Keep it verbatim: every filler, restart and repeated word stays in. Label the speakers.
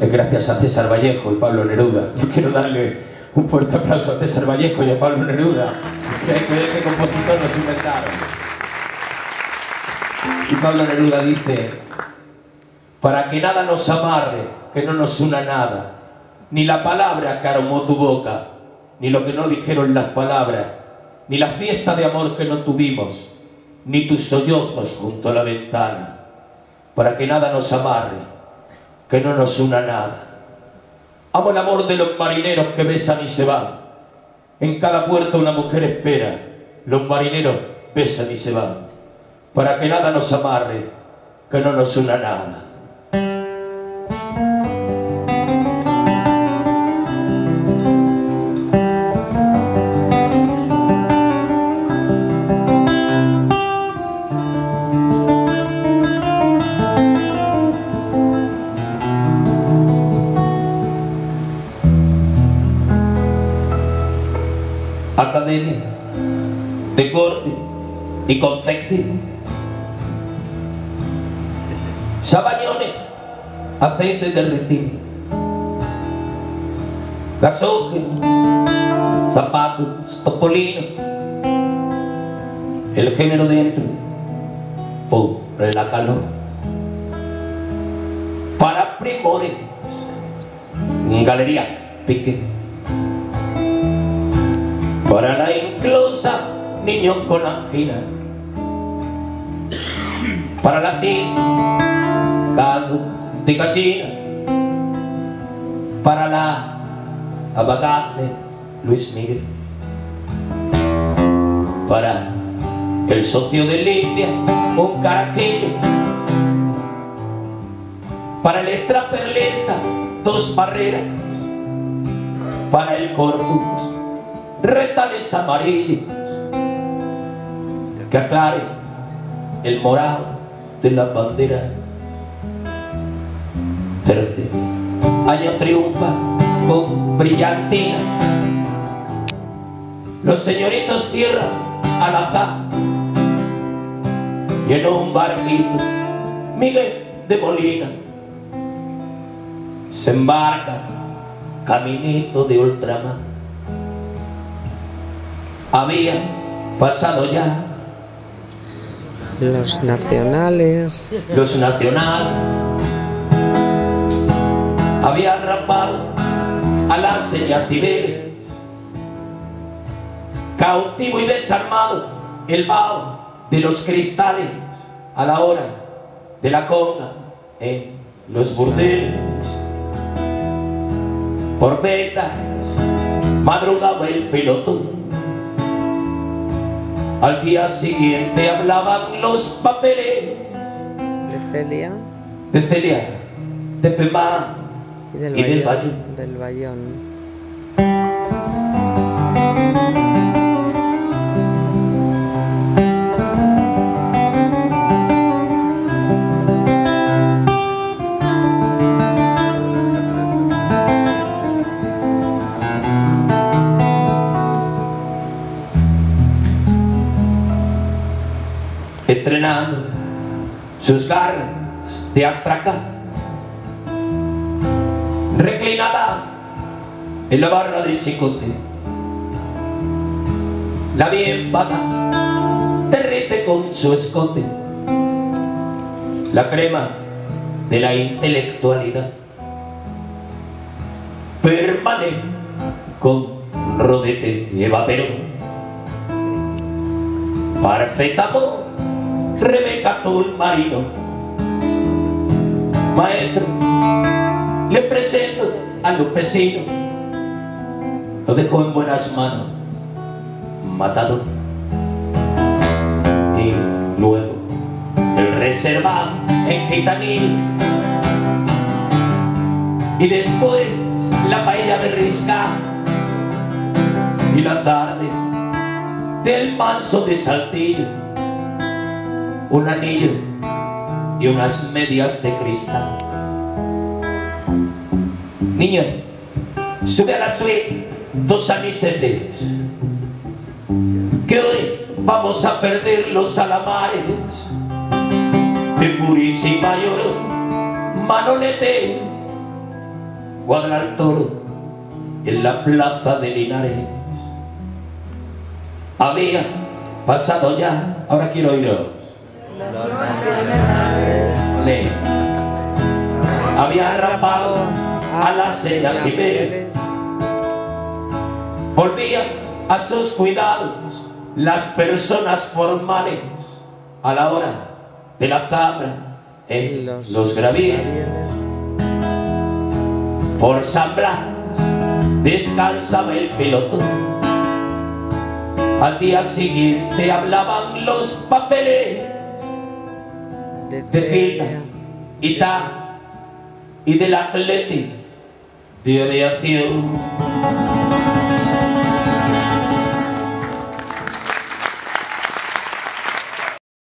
Speaker 1: es gracias a César Vallejo y Pablo Neruda. Yo quiero darle un fuerte aplauso a César Vallejo y a Pablo Neruda, que este compositor nos inventaron. Y Pablo Neruda dice: para que nada nos amarre, que no nos una nada, ni la palabra que aromó tu boca, ni lo que no dijeron las palabras, ni la fiesta de amor que no tuvimos, ni tus sollozos junto a la ventana, para que nada nos amarre, que no nos una nada. Amo el amor de los marineros que besan y se van. En cada puerto una mujer espera, los marineros besan y se van, para que nada nos amarre, que no nos una nada. Academia de corte y confección, sabañones, aceite de ricino, gasoje, zapatos, topolino, el género dentro por la calor, para primores, galería Piqué, para la inclusa, niños con angina, para la tiza, caldo de gallina, para la abogada Luis Miguel, para el socio de Limpia, un carajillo, para el extraperlista, dos barreras, para el corpus, retales amarillos que aclare el morado de la bandera. Tercer año triunfa con brillantina, los señoritos cierran al azar y en un barquito Miguel de Molina se embarca caminito de ultramar. Había pasado ya
Speaker 2: los nacionales,
Speaker 1: los nacionales, habían rapado a las señas Cibeles, cautivo y desarmado el vaho de los cristales a la hora de la conga en los burdeles. Por vetas madrugaba el pelotón. Al día siguiente hablaban los papeles
Speaker 2: de Celia,
Speaker 1: de Celia, de Pemá
Speaker 2: y del,
Speaker 1: y del
Speaker 2: Bayón,
Speaker 1: Bayón.
Speaker 2: del Bayón.
Speaker 1: Entrenando sus garras de astracán, reclinada en la barra de chicote, la bien vaga derrite con su escote la crema de la intelectualidad. Permanece con rodete y vaperón, parfetamo Rebeca azul marino. Maestro, le presento a Lupecino, lo dejó en buenas manos, matador. Y luego el reservado en gitanil, y después la paella de risca, y la tarde del manso de Saltillo, un anillo y unas medias de cristal. Niño, sube a la suite dos anisetes, que hoy vamos a perder los alamares de Purísima lloró Manolete cuadrar toro en la plaza de Linares. Había pasado ya, ahora quiero oíros. Le había rapado a la señora Jiménez. Volvía a sus cuidados las personas formales a la hora de la zambra en los, los gravieles. Por San Blas descansaba el pelotón. Al día siguiente hablaban los papeles de Gilda y Ta y del Atlético de Aviación.